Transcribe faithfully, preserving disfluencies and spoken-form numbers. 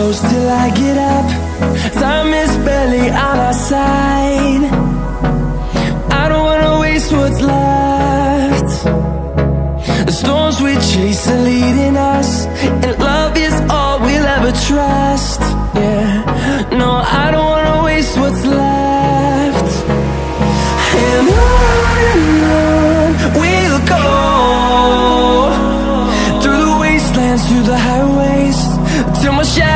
close till I get up. Time is barely on our side. I don't wanna waste what's left. The storms we chase are leading us, and love is all we'll ever trust. Yeah, no, I don't wanna waste what's left. And on and on we'll go, through the wastelands, through the highways, till my shadow